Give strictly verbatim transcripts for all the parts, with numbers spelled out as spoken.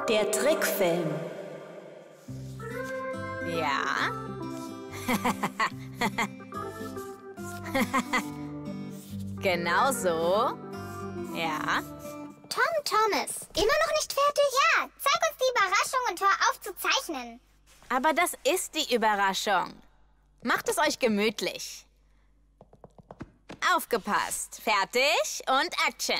Der Trickfilm. Ja. Genau so. Ja. Tom Thomas, immer noch nicht fertig? Ja, zeig uns die Überraschung und hör auf zu zeichnen. Aber das ist die Überraschung. Macht es euch gemütlich. Aufgepasst. Fertig und Action.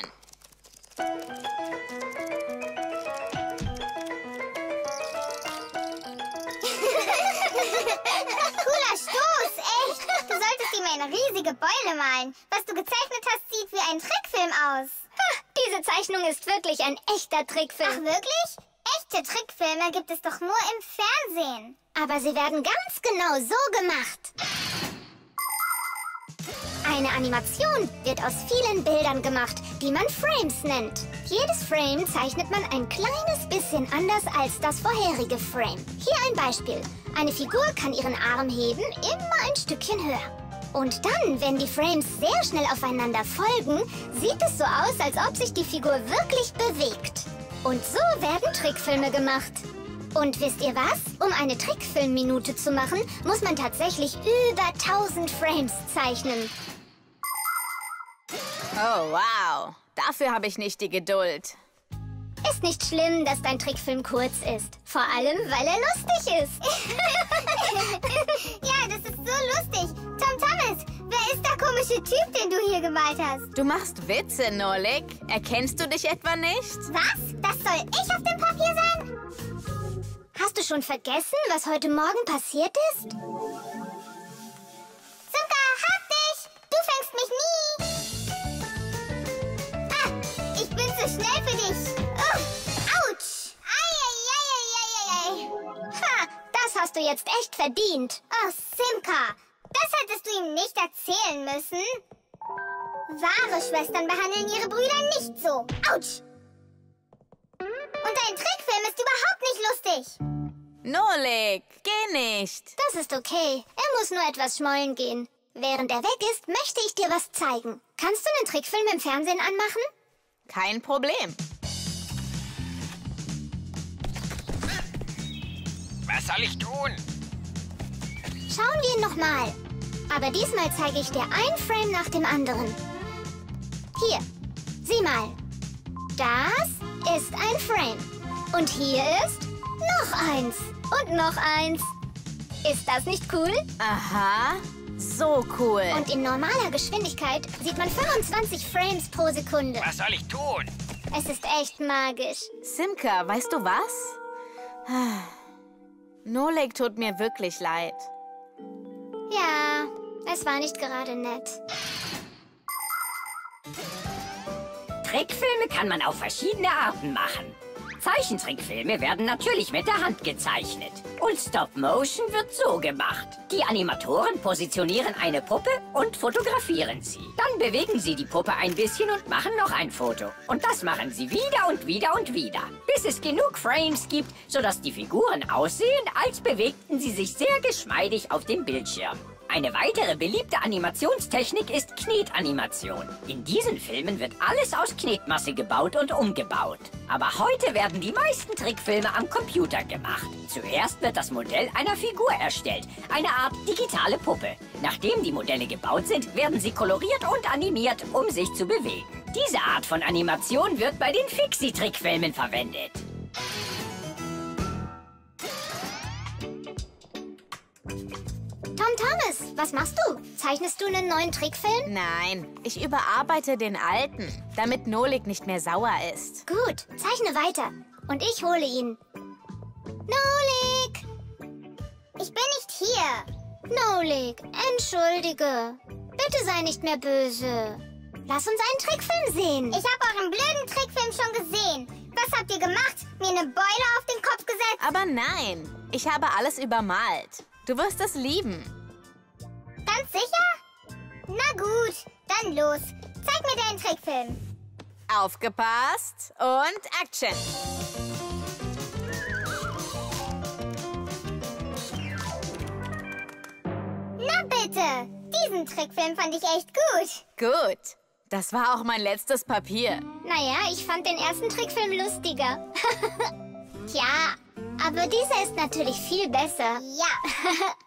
Cooler Stoß, echt. Du solltest ihm eine riesige Beule malen. Was du gezeichnet hast, sieht wie ein Trickfilm aus. Ha, diese Zeichnung ist wirklich ein echter Trickfilm. Ach, wirklich? Echte Trickfilme gibt es doch nur im Fernsehen. Aber sie werden ganz genau so gemacht. Eine Animation wird aus vielen Bildern gemacht, die man Frames nennt. Jedes Frame zeichnet man ein kleines bisschen anders als das vorherige Frame. Hier ein Beispiel. Eine Figur kann ihren Arm heben, immer ein Stückchen höher. Und dann, wenn die Frames sehr schnell aufeinander folgen, sieht es so aus, als ob sich die Figur wirklich bewegt. Und so werden Trickfilme gemacht. Und wisst ihr was? Um eine Trickfilmminute zu machen, muss man tatsächlich über tausend Frames zeichnen. Oh, wow. Dafür habe ich nicht die Geduld. Ist nicht schlimm, dass dein Trickfilm kurz ist. Vor allem, weil er lustig ist. Ja, das ist so lustig. Tom Thomas, wer ist der komische Typ, den du hier gemalt hast? Du machst Witze, Nolik. Erkennst du dich etwa nicht? Was? Das soll ich auf dem Papier sein? Hast du schon vergessen, was heute Morgen passiert ist? Simka, hab dich! Du fängst mich nie! Ah, ich bin zu schnell für dich. Oh, autsch! Eieieiei! Ha, das hast du jetzt echt verdient. Oh, Simka, das hättest du ihm nicht erzählen müssen. Wahre Schwestern behandeln ihre Brüder nicht so. Autsch! Und dein Trickfilm ist überhaupt nicht lustig. Nolik, geh nicht. Das ist okay. Er muss nur etwas schmollen gehen. Während er weg ist, möchte ich dir was zeigen. Kannst du einen Trickfilm im Fernsehen anmachen? Kein Problem. Was soll ich tun? Schauen wir ihn nochmal. Aber diesmal zeige ich dir ein Frame nach dem anderen. Hier, sieh mal. Das ist ein Frame. Und hier ist noch eins. Und noch eins. Ist das nicht cool? Aha, so cool. Und in normaler Geschwindigkeit sieht man fünfundzwanzig Frames pro Sekunde. Was soll ich tun? Es ist echt magisch. Simka, weißt du was? Nolik tut mir wirklich leid. Ja, es war nicht gerade nett. Trickfilme kann man auf verschiedene Arten machen. Zeichentrickfilme werden natürlich mit der Hand gezeichnet. Und Stop-Motion wird so gemacht. Die Animatoren positionieren eine Puppe und fotografieren sie. Dann bewegen sie die Puppe ein bisschen und machen noch ein Foto. Und das machen sie wieder und wieder und wieder. Bis es genug Frames gibt, sodass die Figuren aussehen, als bewegten sie sich sehr geschmeidig auf dem Bildschirm. Eine weitere beliebte Animationstechnik ist Knetanimation. In diesen Filmen wird alles aus Knetmasse gebaut und umgebaut. Aber heute werden die meisten Trickfilme am Computer gemacht. Zuerst wird das Modell einer Figur erstellt, eine Art digitale Puppe. Nachdem die Modelle gebaut sind, werden sie koloriert und animiert, um sich zu bewegen. Diese Art von Animation wird bei den Fixie-Trickfilmen verwendet. Tom Thomas, was machst du? Zeichnest du einen neuen Trickfilm? Nein, ich überarbeite den alten, damit Nolik nicht mehr sauer ist. Gut, zeichne weiter. Und ich hole ihn. Nolik! Ich bin nicht hier. Nolik, entschuldige. Bitte sei nicht mehr böse. Lass uns einen Trickfilm sehen. Ich habe euren blöden Trickfilm schon gesehen. Was habt ihr gemacht? Mir eine Beule auf den Kopf gesetzt? Aber nein, ich habe alles übermalt. Du wirst es lieben. Ganz sicher? Na gut, dann los. Zeig mir deinen Trickfilm. Aufgepasst und Action. Na bitte, diesen Trickfilm fand ich echt gut. Gut, das war auch mein letztes Papier. Naja, ich fand den ersten Trickfilm lustiger. Tja, aber dieser ist natürlich viel besser. Ja.